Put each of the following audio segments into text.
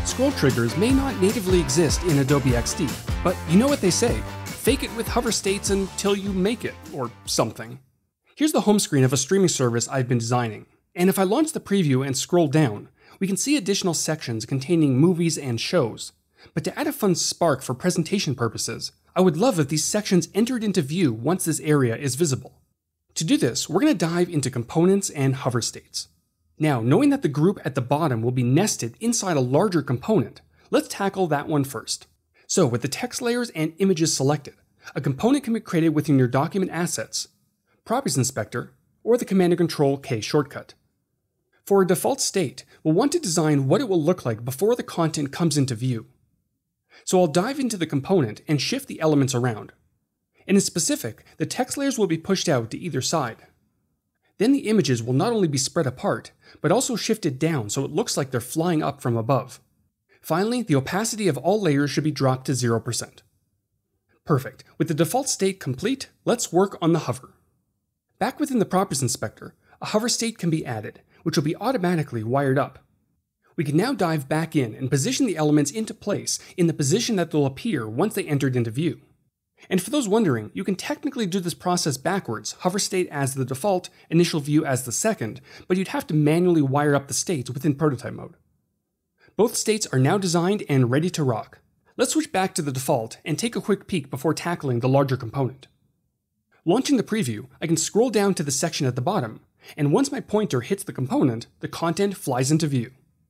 Scroll triggers may not natively exist in Adobe XD, but you know what they say, fake it with hover states until you make it, or something. Here's the home screen of a streaming service I've been designing, and if I launch the preview and scroll down, we can see additional sections containing movies and shows. But to add a fun spark for presentation purposes, I would love if these sections entered into view once this area is visible. To do this, we're going to dive into components and hover states. Now, knowing that the group at the bottom will be nested inside a larger component, let's tackle that one first. So with the text layers and images selected, a component can be created within your document assets, Properties Inspector, or the Command and Control K shortcut. For a default state, we'll want to design what it will look like before the content comes into view. So I'll dive into the component and shift the elements around. And in specific, the text layers will be pushed out to either side. Then the images will not only be spread apart, but also shifted down so it looks like they're flying up from above. Finally, the opacity of all layers should be dropped to 0%. Perfect. With the default state complete, let's work on the hover. Back within the Properties Inspector, a hover state can be added, which will be automatically wired up. We can now dive back in and position the elements into place in the position that they'll appear once they entered into view. And for those wondering, you can technically do this process backwards, hover state as the default, initial view as the second, but you'd have to manually wire up the states within prototype mode. Both states are now designed and ready to rock. Let's switch back to the default and take a quick peek before tackling the larger component. Launching the preview, I can scroll down to the section at the bottom, and once my pointer hits the component, the content flies into view.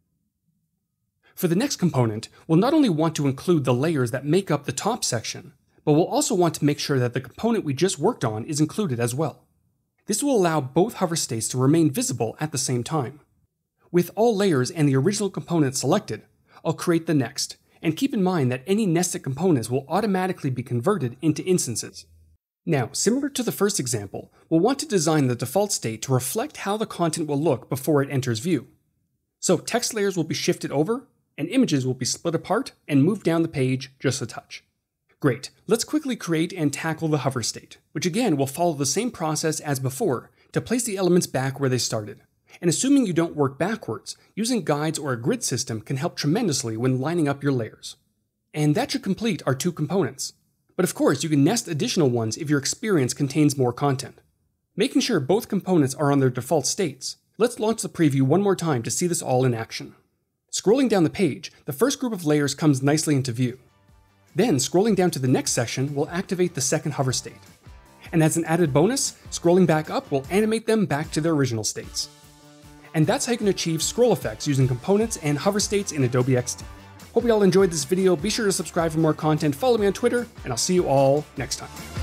For the next component, we'll not only want to include the layers that make up the top section, but we'll also want to make sure that the component we just worked on is included as well. This will allow both hover states to remain visible at the same time. With all layers and the original component selected, I'll create the next, and keep in mind that any nested components will automatically be converted into instances. Now, similar to the first example, we'll want to design the default state to reflect how the content will look before it enters view. So text layers will be shifted over, and images will be split apart and moved down the page just a touch. Great, let's quickly create and tackle the hover state, which again will follow the same process as before to place the elements back where they started. And assuming you don't work backwards, using guides or a grid system can help tremendously when lining up your layers. And that should complete our two components. But of course, you can nest additional ones if your experience contains more content. Making sure both components are on their default states, let's launch the preview one more time to see this all in action. Scrolling down the page, the first group of layers comes nicely into view. Then, scrolling down to the next section will activate the second hover state. And as an added bonus, scrolling back up will animate them back to their original states. And that's how you can achieve scroll effects using components and hover states in Adobe XD. Hope you all enjoyed this video. Be sure to subscribe for more content, follow me on Twitter, and I'll see you all next time.